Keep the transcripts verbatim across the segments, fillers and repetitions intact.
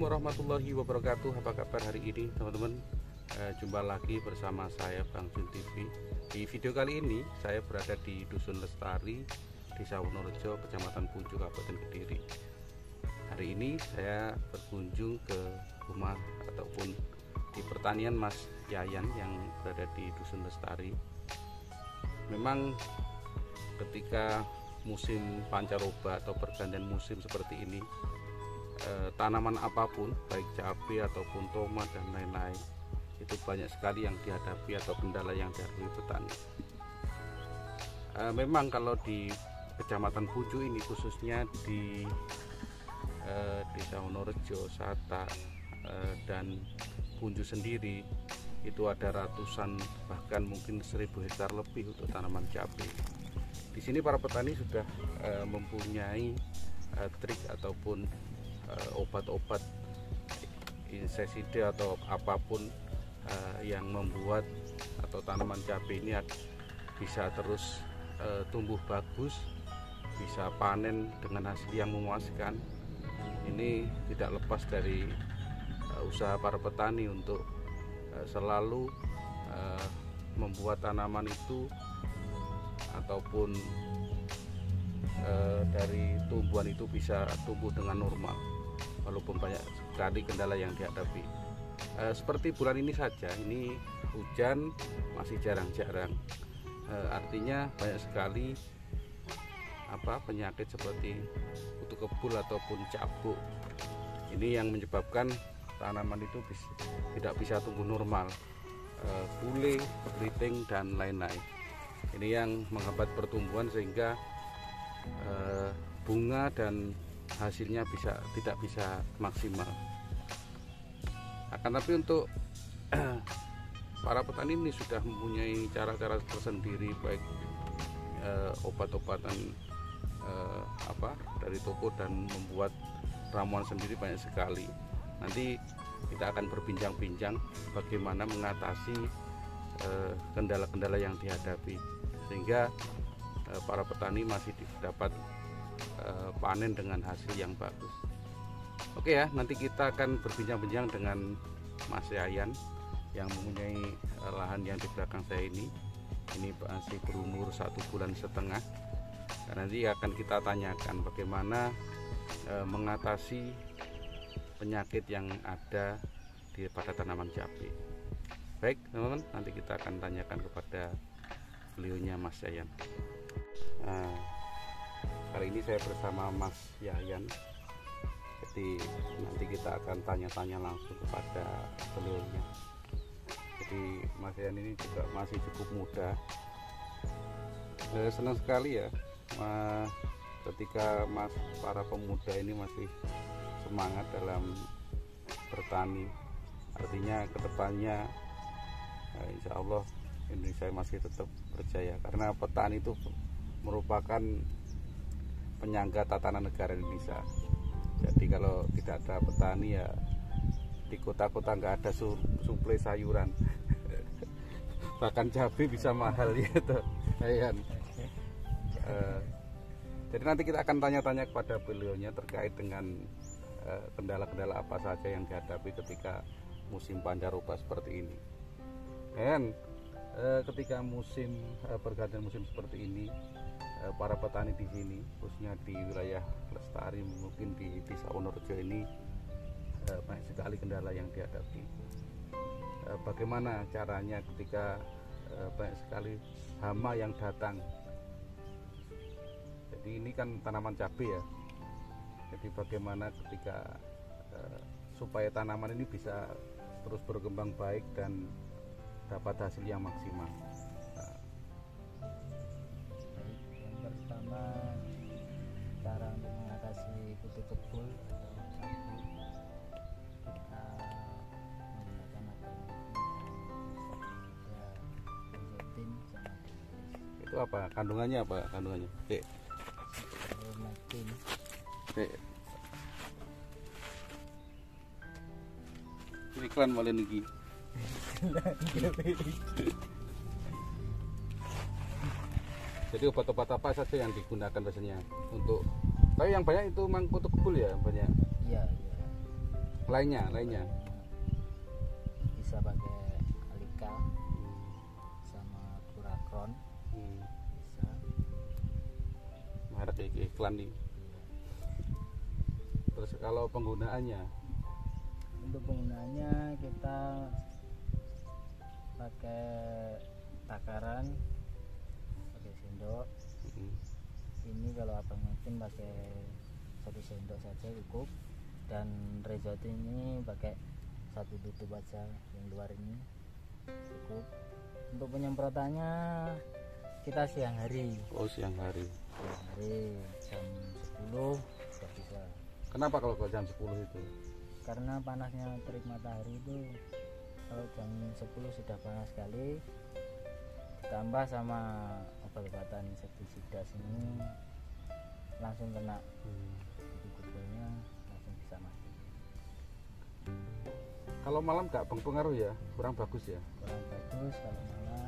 Assalamualaikum warahmatullahi wabarakatuh. Apa kabar hari ini teman-teman? Eh, jumpa lagi bersama saya Bang Jun T V. Di video kali ini saya berada di Dusun Lestari, Desa Wonorejo, Kecamatan Pucuk, Kabupaten Kediri. Hari ini saya berkunjung ke rumah ataupun di pertanian Mas Yayan yang berada di Dusun Lestari. Memang ketika musim pancaroba atau pergantian musim seperti ini, eh, tanaman apapun baik cabai ataupun tomat dan lain-lain itu banyak sekali yang dihadapi atau kendala yang dihadapi petani. Eh, memang kalau di Kecamatan Pucuk ini khususnya di eh, Desa Wonorejo, Sata eh, dan Punju sendiri itu ada ratusan bahkan mungkin seribu hektar lebih untuk tanaman cabai. Di sini para petani sudah uh, mempunyai uh, trik ataupun uh, obat-obat insektisida atau apapun uh, yang membuat atau tanaman cabai ini bisa terus uh, tumbuh bagus, bisa panen dengan hasil yang memuaskan. Ini tidak lepas dari uh, usaha para petani untuk uh, selalu uh, membuat tanaman itu ataupun e, dari tumbuhan itu bisa tumbuh dengan normal walaupun banyak sekali kendala yang dihadapi. E, seperti bulan ini saja, ini hujan masih jarang-jarang, e, artinya banyak sekali apa penyakit seperti kutu kebul ataupun cabuk. Ini yang menyebabkan tanaman itu bisa, tidak bisa tumbuh normal, e, pule, keriting dan lain-lain. Ini yang menghambat pertumbuhan sehingga eh, bunga dan hasilnya bisa tidak bisa maksimal. Akan tapi untuk eh, para petani ini sudah mempunyai cara-cara tersendiri, baik eh, obat-obatan eh, apa dari toko dan membuat ramuan sendiri banyak sekali. Nanti kita akan berbincang-bincang bagaimana mengatasi kendala-kendala yang dihadapi sehingga eh, para petani masih dapat eh, panen dengan hasil yang bagus. Oke ya, nanti kita akan berbincang-bincang dengan Mas Yayan yang mempunyai eh, lahan yang di belakang saya ini. Ini masih berumur satu bulan setengah. Dan nanti akan kita tanyakan bagaimana eh, mengatasi penyakit yang ada di pada tanaman cabai. Baik teman-teman, nanti kita akan tanyakan kepada beliaunya Mas Yayan. Nah, kali ini saya bersama Mas Yayan. Jadi nanti kita akan tanya-tanya langsung kepada beliaunya. Jadi Mas Yayan ini juga masih cukup muda. Eh, senang sekali ya eh, ketika Mas para pemuda ini masih semangat dalam bertani. Artinya kedepannya Nah, insya Allah Indonesia masih tetap berjaya karena petani itu merupakan penyangga tatanan negara Indonesia. Jadi kalau tidak ada petani ya di kota-kota nggak ada suplai sayuran, bahkan cabai bisa mahal ya toh. uh, jadi nanti kita akan tanya-tanya kepada beliaunya terkait dengan kendala-kendala uh, apa saja yang dihadapi ketika musim pancaroba seperti ini. Dan eh, ketika musim eh, pergantian musim seperti ini, eh, para petani di sini, khususnya di wilayah Lestari, mungkin di Desa Wonorejo ini eh, banyak sekali kendala yang dihadapi. Eh, bagaimana caranya ketika eh, banyak sekali hama yang datang? Jadi ini kan tanaman cabai ya. Jadi bagaimana ketika eh, supaya tanaman ini bisa terus berkembang baik dan dapat hasil yang maksimal. Baik, yang pertama cara untuk mengatasi kutu kebul atau cabul, kita menggunakan apa yang ada benzotin sama Diclofenac. Itu apa kandungannya, apa kandungannya? Oke. Ivermectin. Oke. Ini iklan boleh nih. Jadi obat-obat apa saja yang digunakan biasanya untuk? Tapi yang banyak itu memang kutu kebul ya banyak. Iya, iya. lainnya lainnya bisa pakai Alika sama Kurakron, hmm. bisa. merek iki, iklan nih. Iya. Terus kalau penggunaannya Untuk penggunaannya kita pakai takaran, pakai sendok. hmm. Ini kalau abang mungkin pakai satu sendok saja cukup, dan Rezot ini pakai satu tutup aja yang luar ini cukup. Untuk penyemprotannya kita siang hari, Oh siang hari. siang hari jam sepuluh sudah bisa, Kenapa kalau kok jam sepuluh itu? karena panasnya terik matahari itu kalau jam sepuluh sudah panas sekali, ditambah sama obat-obatan insektisida ini langsung kena hmm. kutu-kutunya, langsung bisa mati. Kalau malam nggak berpengaruh ya, kurang bagus ya. Kurang bagus kalau malam.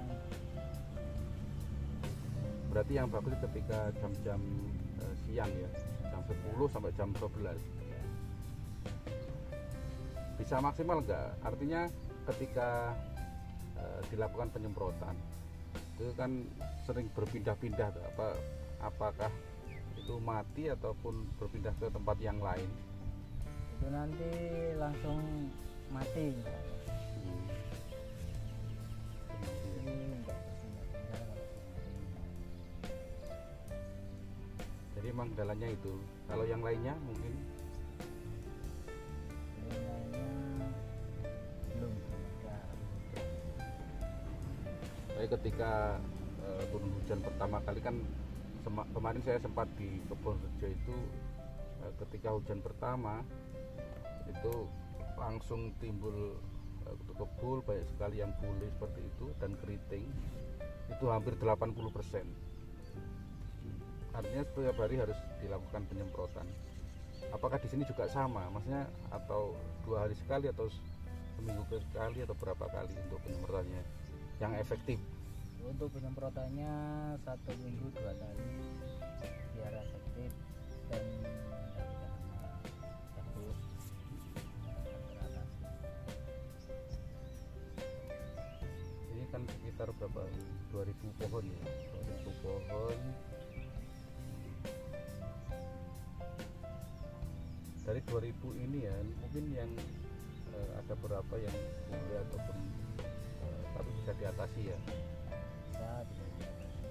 Berarti yang bagus ketika jam-jam eh, siang ya, jam sepuluh sampai jam dua belas. Ya, Bisa maksimal nggak? Artinya ketika eh, dilakukan penyemprotan itu kan sering berpindah-pindah tuh, apa apakah itu mati ataupun berpindah ke tempat yang lain? itu nanti langsung mati. Hmm. Jadi enggak berpindah-pindah kalau siang hari. Jadi emang kendalanya itu. Kalau yang lainnya mungkin Yang lainnya belum belum ada. saya ketika eh, turun hujan pertama kali kan sema- kemarin saya sempat di Kebon Rejo itu eh, ketika hujan pertama itu langsung timbul eh, kutu kebul, banyak sekali yang bule seperti itu dan keriting itu hampir delapan puluh persen. Artinya setiap hari harus dilakukan penyemprotan. Apakah di sini juga sama, maksudnya atau dua hari sekali atau seminggu sekali atau berapa kali untuk penyemprotannya yang efektif? Untuk penyemprotannya satu minggu dua kali biar efektif dan mengendalikan hama jamur akan teratasi. Ini kan sekitar berapa? dua ribu pohon ya, dua ribu pohon. Dari dua ribu ini ya, mungkin yang eh, ada berapa yang boleh ataupun eh, tapi bisa diatasi ya. Bisa bisa.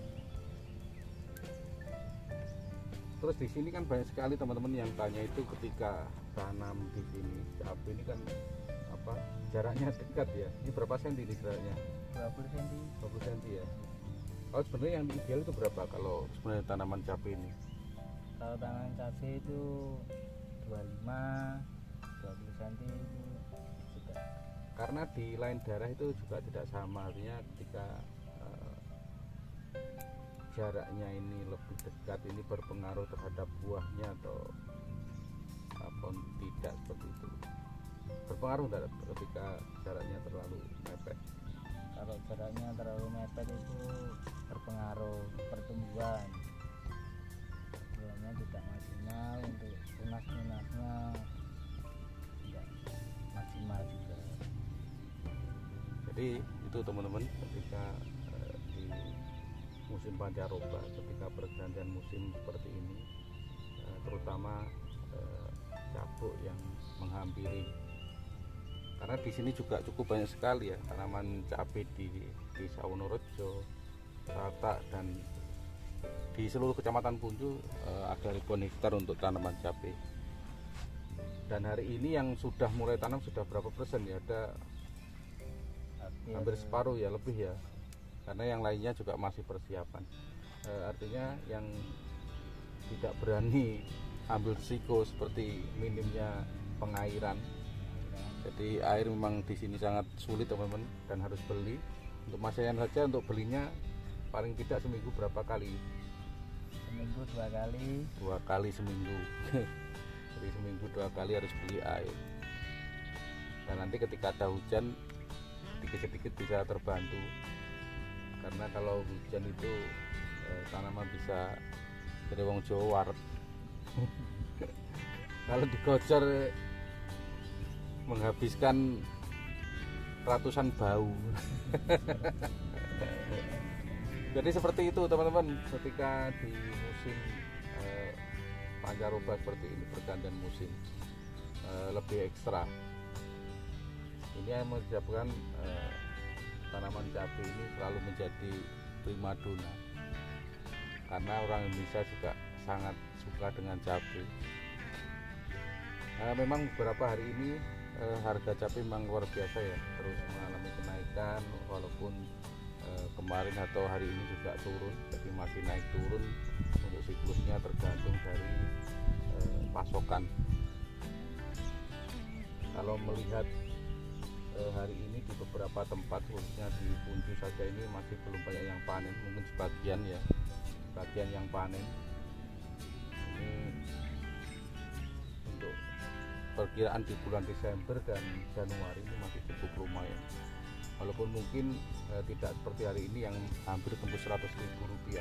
Terus di sini kan banyak sekali teman-teman yang tanya itu ketika tanam di sini cabai ini kan apa jaraknya dekat ya. Ini berapa senti nih jaraknya? dua puluh senti. dua puluh senti ya. Kalau sebenarnya yang ideal itu berapa kalau sebenarnya tanaman cabai ini? Kalau tanaman cabai itu dua puluh lima dua puluh senti itu sudah. Karena di lain daerah itu juga tidak sama, artinya ketika eh, jaraknya ini lebih dekat ini berpengaruh terhadap buahnya atau apa tidak seperti itu. Berpengaruh tidak ketika jaraknya terlalu mepet? Kalau jaraknya terlalu mepet itu berpengaruh pertumbuhan. Pertumbuhannya tidak maksimal, untuk tunas-tunasnya tidak maksimal juga. Jadi itu teman-teman ketika eh, di musim pancaroba, ketika pergantian musim seperti ini, eh, terutama eh, cabuk yang menghampiri. Karena di sini juga cukup banyak sekali ya tanaman cabai di Desa Wonorejo, Rata dan di seluruh kecamatan Punju eh, ada ribuan hektar untuk tanaman cabai. Dan hari ini yang sudah mulai tanam sudah berapa persen ya? Ada Hampir, hampir separuh ya, lebih ya. Karena yang lainnya juga masih persiapan. Eh, artinya yang tidak berani ambil risiko seperti minimnya pengairan. Jadi air memang di sini sangat sulit teman-teman dan harus beli. Untuk masakan saja untuk belinya paling tidak seminggu berapa kali? seminggu dua kali. Dua kali seminggu. Jadi seminggu dua kali harus beli air. Dan nanti ketika ada hujan sedikit-sedikit bisa terbantu. Karena kalau hujan itu eh, tanaman bisa jadi wong Jawa waret. Kalau digocor menghabiskan ratusan bau. Jadi seperti itu teman-teman, ketika di musim eh, pancaroba seperti ini, pergantian musim eh, lebih ekstra. Ini yang menyebabkan eh, tanaman cabai ini selalu menjadi primadona, karena orang Indonesia juga sangat suka dengan cabai. Nah, memang beberapa hari ini eh, harga cabai memang luar biasa ya, terus mengalami kenaikan, walaupun eh, kemarin atau hari ini juga turun, tapi masih naik turun. Untuk siklusnya tergantung dari eh, pasokan. Kalau melihat eh, hari ini di beberapa tempat, khususnya di Bunju saja, ini masih belum banyak yang panen, mungkin sebagian ya, sebagian yang panen. Ini untuk perkiraan di bulan Desember dan Januari ini masih cukup lumayan, walaupun mungkin eh, tidak seperti hari ini yang hampir tembus seratus ribu rupiah.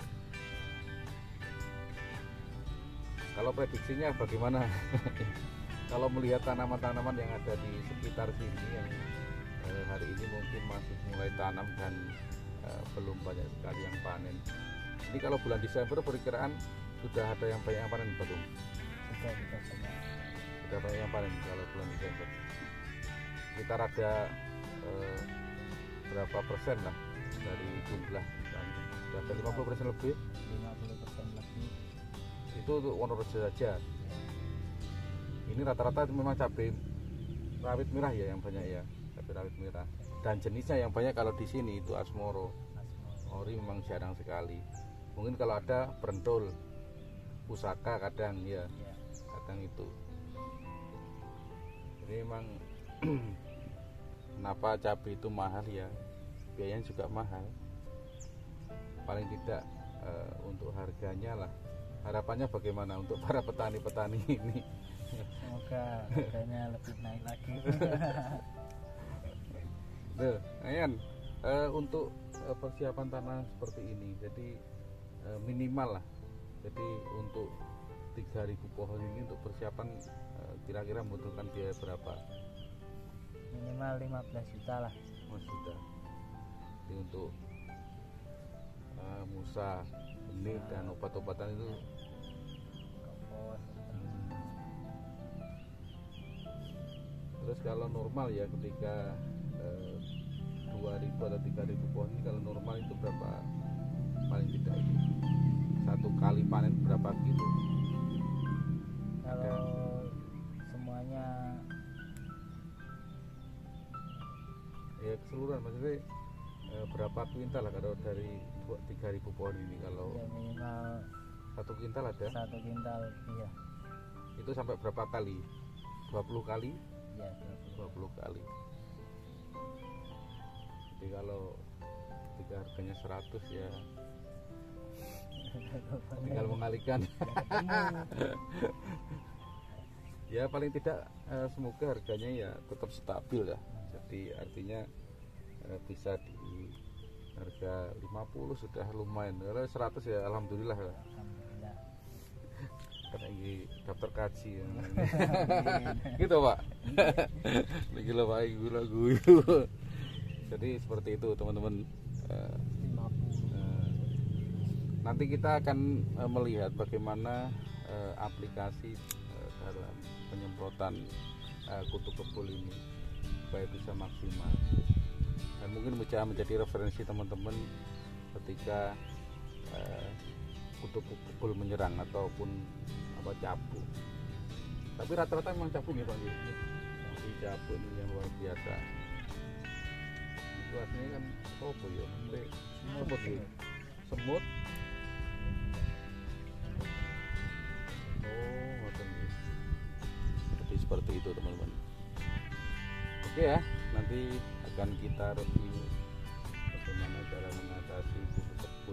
Kalau prediksinya bagaimana? Kalau melihat tanaman-tanaman yang ada di sekitar sini yang eh, hari ini mungkin masih mulai tanam dan eh, belum banyak sekali yang panen. Ini kalau bulan Desember perkiraan sudah ada yang banyak yang panen, betul? Sudah, sudah banyak. Sudah banyak yang panen kalau bulan Desember. Sekitar ada eh, berapa persen lah dari jumlah? Sudah ada lima puluh persen lebih. lima puluh persen lebih. Itu untuk Wonorejo saja. Ini rata-rata memang cabai rawit merah ya yang banyak ya, cabai rawit merah. Dan jenisnya yang banyak kalau di sini itu Asmoro. Ori memang jarang sekali. Mungkin kalau ada Brentol, Pusaka kadang ya, kadang itu. Jadi memang kenapa cabai itu mahal ya, biayanya juga mahal. Paling tidak e, untuk harganya lah. Harapannya bagaimana untuk para petani-petani ini? Semoga harganya lebih naik lagi. Tuh, Ayan, uh, untuk uh, persiapan tanah seperti ini, jadi uh, minimal lah. Jadi untuk tiga ribu pohon ini untuk persiapan uh, kira-kira membutuhkan biaya berapa? Minimal lima belas juta lah. Mas juta. Jadi untuk uh, musa, benih dan obat-obatan itu. Kompos. Terus kalau normal ya, ketika eh, dua ribu atau tiga ribu pohon ini, kalau normal itu berapa paling tidak ini satu kali panen berapa kilo? Kalau Ya. semuanya Ya keseluruhan maksudnya eh, berapa kuintal lah kalau dari tiga ribu pohon ini? Kalau ya minimal satu kuintal ada, satu kintal, iya. itu sampai berapa kali? dua puluh kali? Ya, dua puluh kali. Jadi kalau ketika harganya seratus ya tinggal mengalihkan. Ya paling tidak eh, semoga harganya ya tetap stabil ya. Jadi artinya eh, bisa di harga lima puluh sudah lumayan. Kalau seratus ya alhamdulillah lah. Alhamdulillah. Karena ini daftar kaji ya. Gitu Pak. Lagi lah Pak, gula guyu. Jadi seperti itu teman-teman. Eh, lima puluh. eh, nanti kita akan eh, melihat bagaimana eh, aplikasi eh, dalam penyemprotan eh, kutu kebul ini supaya bisa maksimal, dan mungkin bisa menjadi referensi teman-teman ketika eh, kutu kebul menyerang ataupun apa cabu. Tapi rata-rata memang cabu nih Pak. Ini cabu ini yang luar biasa. Itu aslinya kan apa ya? Semut ya. Semut. Oh, ngoten nggih. Jadi seperti itu teman-teman. Oke ya, nanti akan kita review bagaimana cara mengatasi kutu kebul.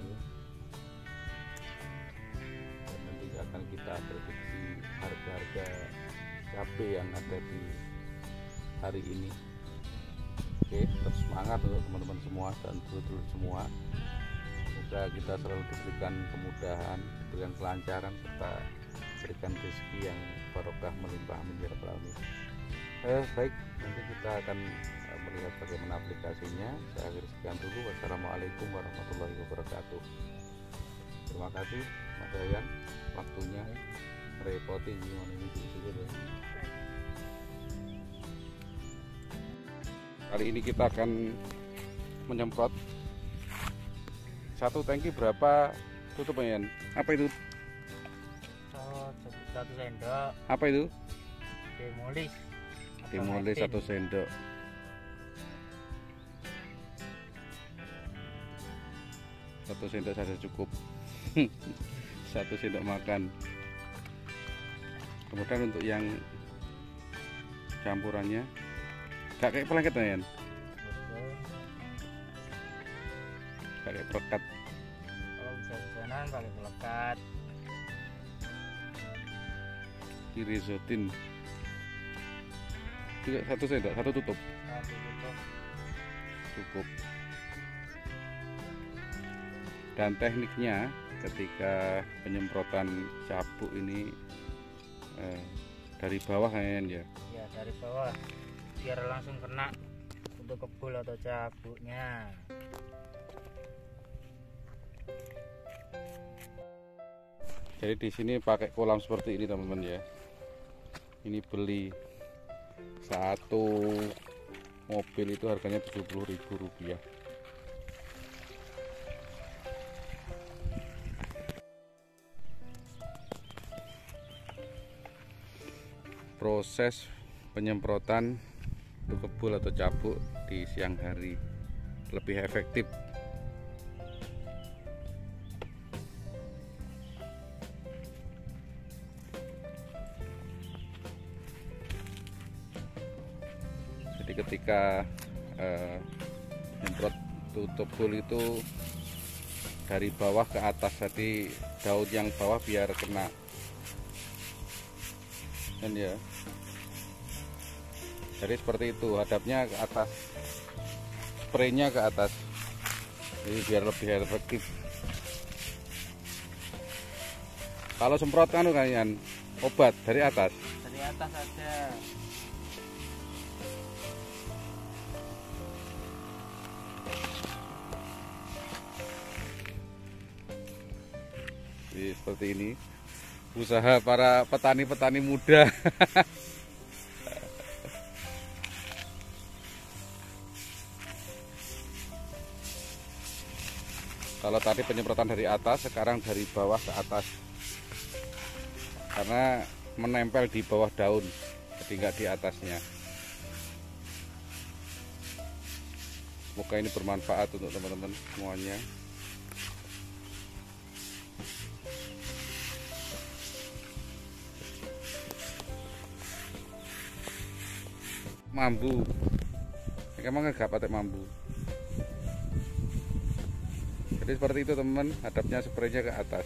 Dan nanti akan kita prediksi harga-harga cabai yang ada di hari ini. Oke, tetap semangat untuk teman-teman semua dan dulur-dulur semua. Semoga kita selalu diberikan kemudahan, diberikan kelancaran, serta berikan rezeki yang barokah melimpah menjadi alamin. Eh, baik, nanti kita akan eh, melihat bagaimana aplikasinya. Saya akhiri sekian dulu. Wassalamualaikum warahmatullahi wabarakatuh. Terima kasih Mas Yayan, waktunya merepoti gimana ini dulu. Kali ini kita akan menyemprot satu tangki berapa tutup Yan? Apa itu? Oh, satu sendok. Apa itu? Demolis. Demolis satu sendok. Satu sendok saja cukup. Satu sendok makan. Kemudian untuk yang campurannya gak kayak pelengket ya? Gak kayak pelekat. Kalau hujan-hujanan pakai pelekat. Irisotin juga satu sendok, satu tutup. Satu tutup. Cukup. Dan tekniknya ketika penyemprotan sabuk ini eh, dari bawah kan ya? Ya, dari bawah biar langsung kena untuk kebul atau cabuknya. Jadi di sini pakai kolam seperti ini teman-teman ya. Ini beli satu mobil itu harganya tujuh puluh ribu rupiah. Proses penyemprotan untuk kebul atau cabuk di siang hari lebih efektif. Jadi ketika eh, nyemprot tutup bul itu dari bawah ke atas, jadi daun yang bawah biar kena kan ya. Jadi seperti itu, hadapnya ke atas, spraynya ke atas, jadi biar lebih efektif. Kalau semprot kan kalian obat dari atas, Dari atas aja. jadi seperti ini usaha para petani-petani muda. Kalau tadi penyemprotan dari atas, sekarang dari bawah ke atas, karena menempel di bawah daun, jadi nggak di atasnya. Semoga ini bermanfaat untuk teman-teman semuanya. Mambu, emang nggak pakai mambu. Jadi seperti itu teman-teman, hadapnya spraynya ke atas.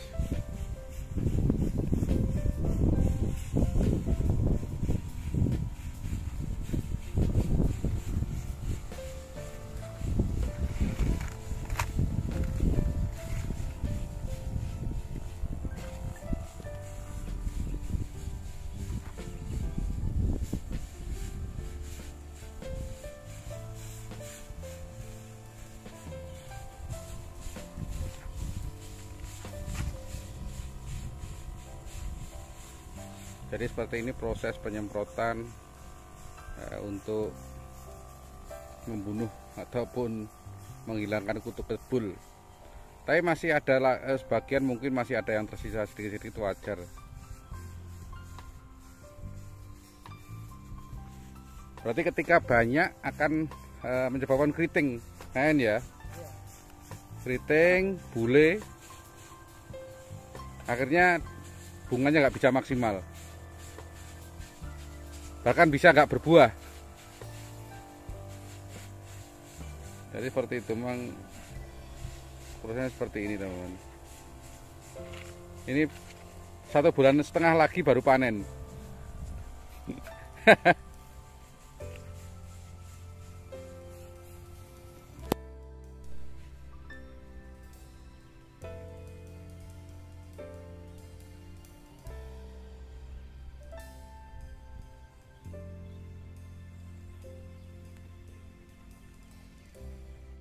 Jadi seperti ini proses penyemprotan eh, untuk membunuh ataupun menghilangkan kutu kebul. Tapi masih ada eh, sebagian mungkin masih ada yang tersisa sedikit-sedikit, itu wajar. Berarti ketika banyak akan eh, menyebabkan keriting, kan ya? Keriting, bule, akhirnya bunganya nggak bisa maksimal. Bahkan bisa nggak berbuah. Jadi seperti itu, memang prosesnya seperti ini teman-teman. Ini satu bulan setengah lagi baru panen.